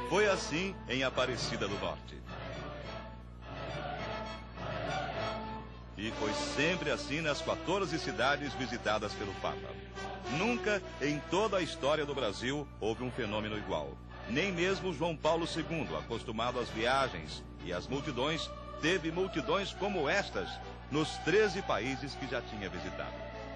Foi assim em Aparecida do Norte. E foi sempre assim nas 14 cidades visitadas pelo Papa. Nunca em toda a história do Brasil houve um fenômeno igual. Nem mesmo João Paulo II, acostumado às viagens e às multidões, teve multidões como estas nos 13 países que já tinha visitado.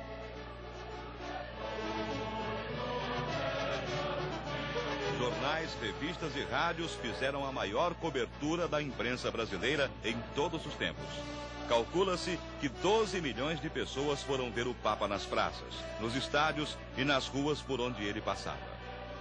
Jornais, revistas e rádios fizeram a maior cobertura da imprensa brasileira em todos os tempos. Calcula-se que 12 milhões de pessoas foram ver o Papa nas praças, nos estádios e nas ruas por onde ele passava.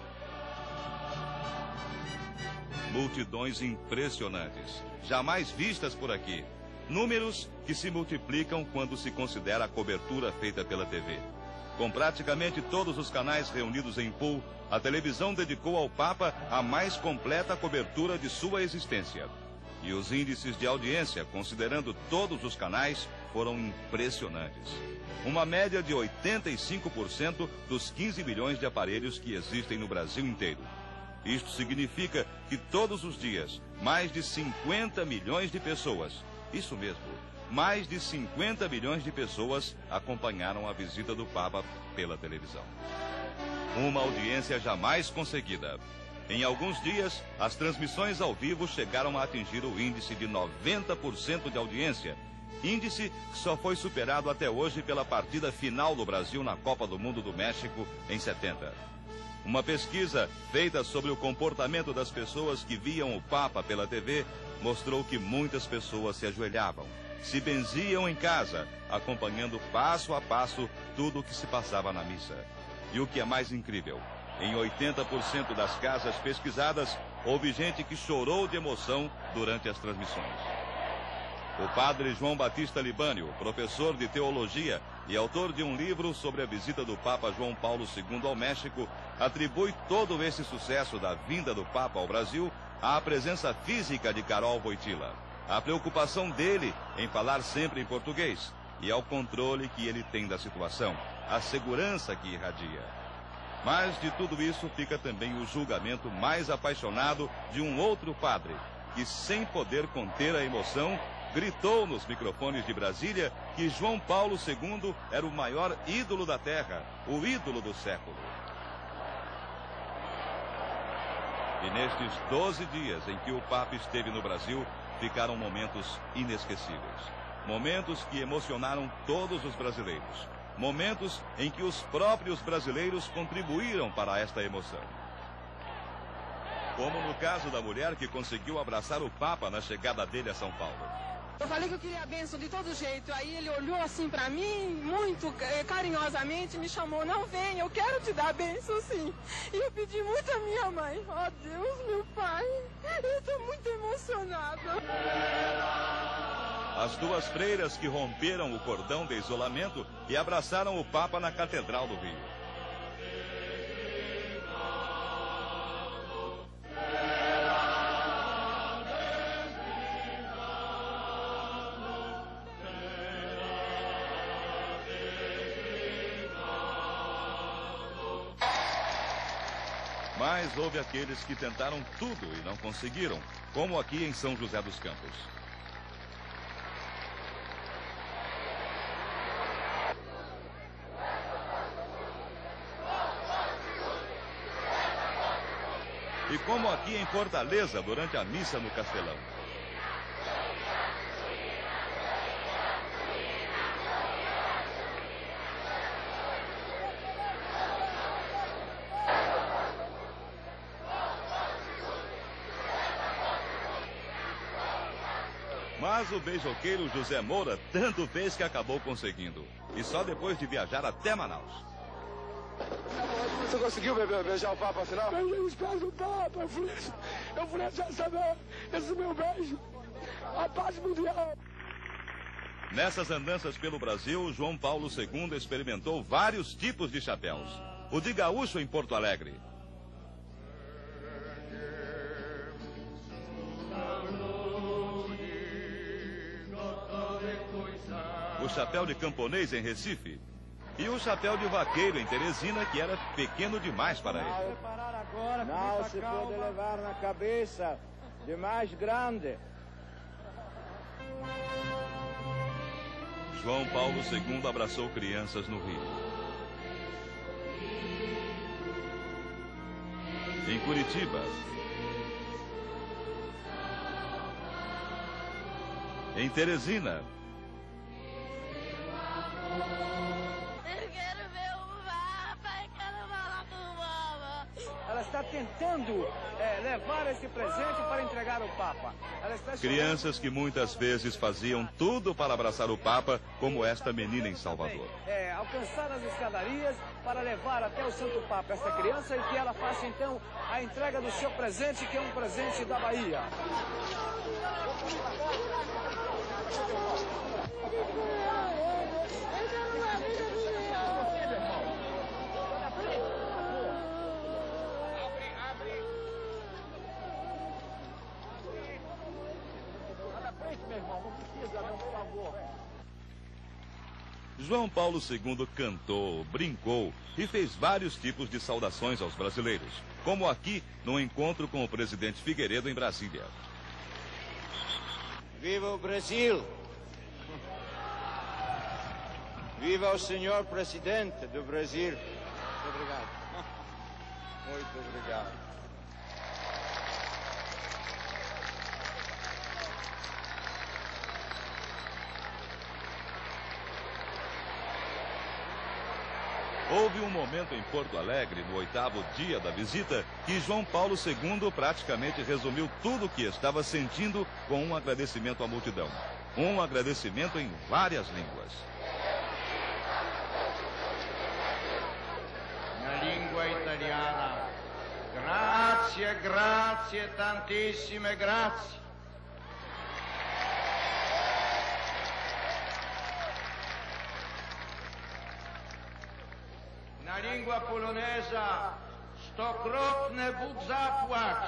Multidões impressionantes, jamais vistas por aqui. Números que se multiplicam quando se considera a cobertura feita pela TV. Com praticamente todos os canais reunidos em pool, a televisão dedicou ao Papa a mais completa cobertura de sua existência. E os índices de audiência, considerando todos os canais, foram impressionantes. Uma média de 85% dos 15 milhões de aparelhos que existem no Brasil inteiro. Isto significa que todos os dias, mais de 50 milhões de pessoas, isso mesmo, mais de 50 milhões de pessoas acompanharam a visita do Papa pela televisão. Uma audiência jamais conseguida. Em alguns dias, as transmissões ao vivo chegaram a atingir o índice de 90% de audiência, índice que só foi superado até hoje pela partida final do Brasil na Copa do Mundo do México em 70. Uma pesquisa feita sobre o comportamento das pessoas que viam o Papa pela TV mostrou que muitas pessoas se ajoelhavam, se benziam em casa, acompanhando passo a passo tudo o que se passava na missa. E o que é mais incrível, em 80% das casas pesquisadas, houve gente que chorou de emoção durante as transmissões. O padre João Batista Libânio, professor de teologia e autor de um livro sobre a visita do Papa João Paulo II ao México, atribui todo esse sucesso da vinda do Papa ao Brasil à presença física de Carol Wojtyla, à preocupação dele em falar sempre em português e ao controle que ele tem da situação, à segurança que irradia. Mas de tudo isso fica também o julgamento mais apaixonado de um outro padre, que sem poder conter a emoção, gritou nos microfones de Brasília que João Paulo II era o maior ídolo da terra, o ídolo do século. E nestes 12 dias em que o Papa esteve no Brasil, ficaram momentos inesquecíveis. Momentos que emocionaram todos os brasileiros. Momentos em que os próprios brasileiros contribuíram para esta emoção. Como no caso da mulher que conseguiu abraçar o Papa na chegada dele a São Paulo. Eu falei que eu queria a bênção de todo jeito. Aí ele olhou assim pra mim, muito carinhosamente, me chamou: não, vem, eu quero te dar a bênção sim. E eu pedi muito a minha mãe: ó Deus, meu pai, eu tô muito emocionada. As duas freiras que romperam o cordão de isolamento e abraçaram o Papa na Catedral do Rio. Mas houve aqueles que tentaram tudo e não conseguiram, como aqui em São José dos Campos. E como aqui em Fortaleza, durante a missa no Castelão. Mas o beijoqueiro José Moura tanto fez que acabou conseguindo. E só depois de viajar até Manaus. Você conseguiu beijar o Papa afinal? Beijei os pés do Papa, eu fui saber esse meu beijo. A paz mundial. Nessas andanças pelo Brasil, João Paulo II experimentou vários tipos de chapéus. O de gaúcho em Porto Alegre. O chapéu de camponês em Recife. E o chapéu de vaqueiro em Teresina, que era pequeno demais para ele. Não se pode levar na cabeça de mais grande. João Paulo II abraçou crianças no Rio. Em Curitiba. Em Teresina. Eu quero ver o Papa, eu quero falar com o Papa. Ela está tentando levar esse presente para entregar ao Papa. Ela está Crianças que muitas vezes faziam tudo para abraçar o Papa, como esta menina em Salvador. Alcançar as escadarias para levar até o Santo Papa essa criança e que ela faça então a entrega do seu presente, que é um presente da Bahia. João Paulo II cantou, brincou e fez vários tipos de saudações aos brasileiros, como aqui no encontro com o presidente Figueiredo em Brasília. Viva o Brasil! Viva o senhor presidente do Brasil! Muito obrigado. Muito obrigado. Houve um momento em Porto Alegre, no 8º dia da visita, que João Paulo II praticamente resumiu tudo o que estava sentindo com um agradecimento à multidão. Um agradecimento em várias línguas. Na língua italiana, grazie, grazie, tantissime grazie. Na língua polonesa, stokrotne Bóg zapłać.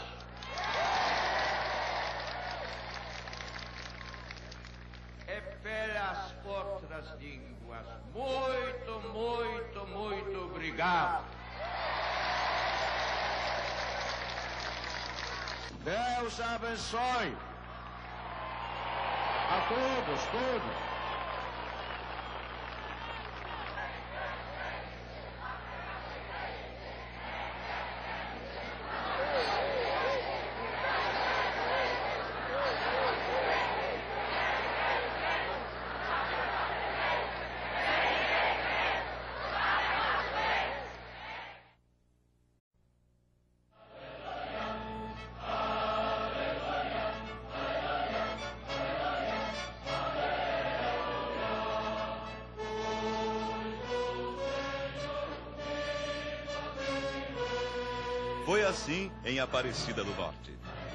E pelas outras línguas, muito, muito, muito obrigado. Deus abençoe a todos. Foi assim em Aparecida do Norte.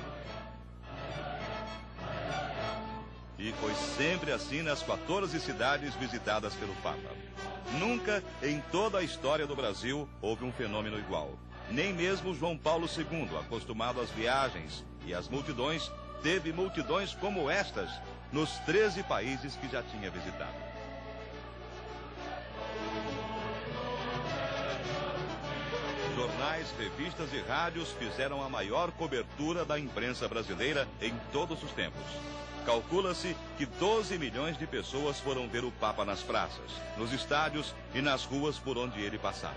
E foi sempre assim nas 14 cidades visitadas pelo Papa. Nunca em toda a história do Brasil houve um fenômeno igual. Nem mesmo João Paulo II, acostumado às viagens e às multidões, teve multidões como estas nos 13 países que já tinha visitado. Jornais, revistas e rádios fizeram a maior cobertura da imprensa brasileira em todos os tempos. Calcula-se que 12 milhões de pessoas foram ver o Papa nas praças, nos estádios e nas ruas por onde ele passava.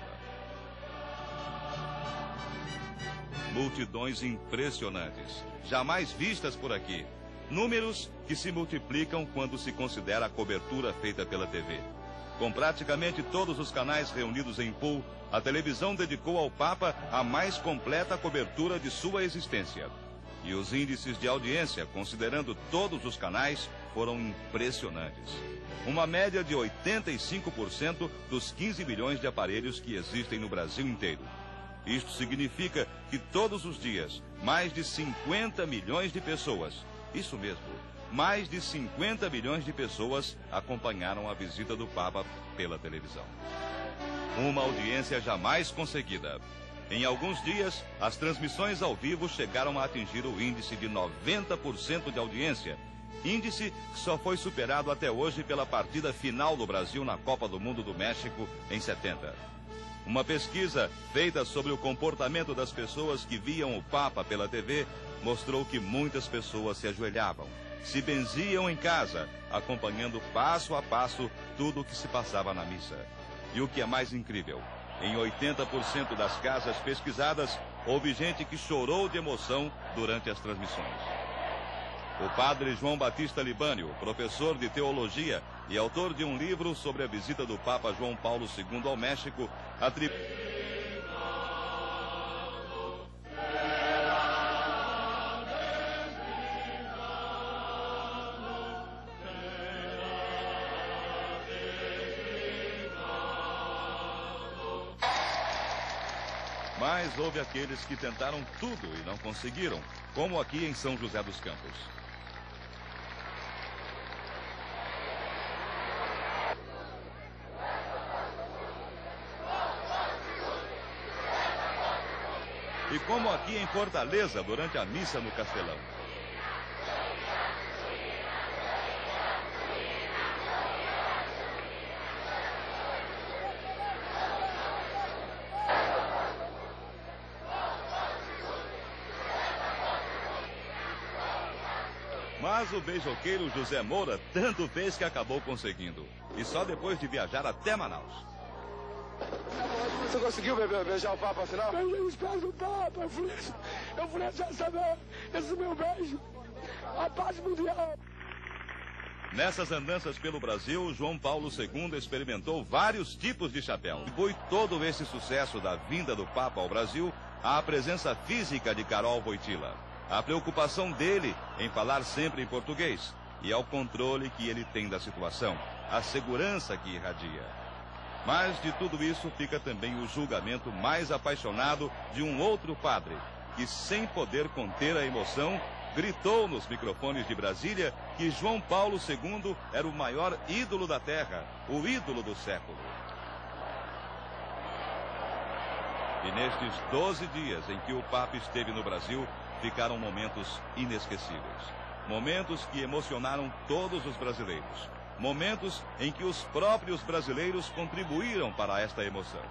Multidões impressionantes, jamais vistas por aqui. Números que se multiplicam quando se considera a cobertura feita pela TV. Com praticamente todos os canais reunidos em pool, a televisão dedicou ao Papa a mais completa cobertura de sua existência. E os índices de audiência, considerando todos os canais, foram impressionantes. Uma média de 85% dos 15 milhões de aparelhos que existem no Brasil inteiro. Isto significa que todos os dias, mais de 50 milhões de pessoas, isso mesmo, mais de 50 milhões de pessoas acompanharam a visita do Papa pela televisão. Uma audiência jamais conseguida. Em alguns dias, as transmissões ao vivo chegaram a atingir o índice de 90% de audiência, índice que só foi superado até hoje pela partida final do Brasil na Copa do Mundo do México em 70. Uma pesquisa feita sobre o comportamento das pessoas que viam o Papa pela TV mostrou que muitas pessoas se ajoelhavam, se benziam em casa, acompanhando passo a passo tudo o que se passava na missa. E o que é mais incrível, em 80% das casas pesquisadas, houve gente que chorou de emoção durante as transmissões. O padre João Batista Libânio, professor de teologia e autor de um livro sobre a visita do Papa João Paulo II ao México, atribui... Mas houve aqueles que tentaram tudo e não conseguiram, como aqui em São José dos Campos. E como aqui em Fortaleza, durante a missa no Castelão. Mas o beijoqueiro José Moura tanto fez que acabou conseguindo. E só depois de viajar até Manaus. Você conseguiu beijar o Papa afinal? Beijei os pés do Papa, eu fui já saber esse meu beijo. A paz mundial. Nessas andanças pelo Brasil, João Paulo II experimentou vários tipos de chapéu. E foi todo esse sucesso da vinda do Papa ao Brasil à presença física de Carol Wojtyla, a preocupação dele em falar sempre em português e ao controle que ele tem da situação, a segurança que irradia. Mas de tudo isso fica também o julgamento mais apaixonado de um outro padre, que sem poder conter a emoção, gritou nos microfones de Brasília que João Paulo II era o maior ídolo da terra, o ídolo do século. E nestes 12 dias em que o Papa esteve no Brasil, ficaram momentos inesquecíveis. Momentos que emocionaram todos os brasileiros. Momentos em que os próprios brasileiros contribuíram para esta emoção.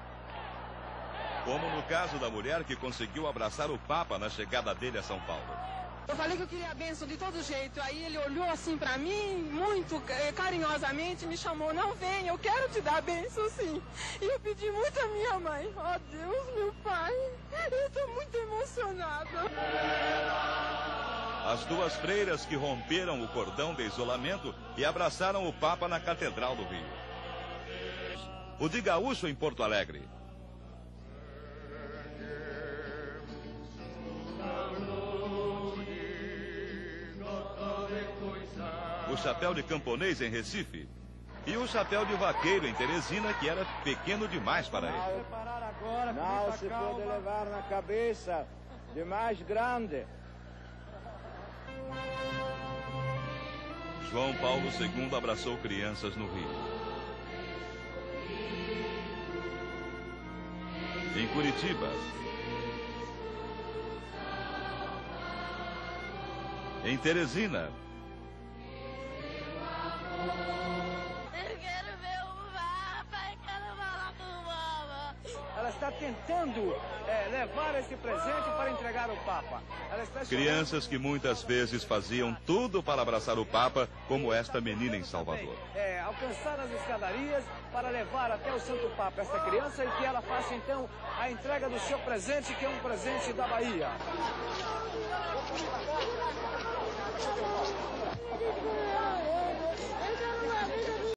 Como no caso da mulher que conseguiu abraçar o Papa na chegada dele a São Paulo. Eu falei que eu queria a bênção de todo jeito. Aí ele olhou assim pra mim, muito carinhosamente, me chamou, não vem, eu quero te dar a bênção sim. E eu pedi muito a minha mãe, ó Deus, meu pai, eu tô muito emocionada. As duas freiras que romperam o cordão de isolamento e abraçaram o Papa na Catedral do Rio. O de Gaúcho em Porto Alegre. O chapéu de camponês em Recife. E o chapéu de vaqueiro em Teresina, que era pequeno demais para ele. Não se pode levar na cabeça de mais grande. João Paulo II abraçou crianças no Rio. Em Curitiba. Em Teresina. Eu quero ver o Papa, eu quero falar com o Papa. Ela está tentando levar esse presente para entregar ao Papa. Ela está Crianças que muitas vezes faziam tudo para abraçar o Papa, como esta menina em Salvador. Alcançar as escadarias para levar até o Santo Papa essa criança e que ela faça então a entrega do seu presente, que é um presente da Bahia.